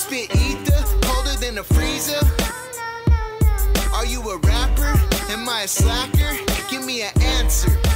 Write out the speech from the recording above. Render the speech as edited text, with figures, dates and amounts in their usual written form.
spit ether, colder than a freezer. Are you a rapper? Am I a slacker? Give me an answer.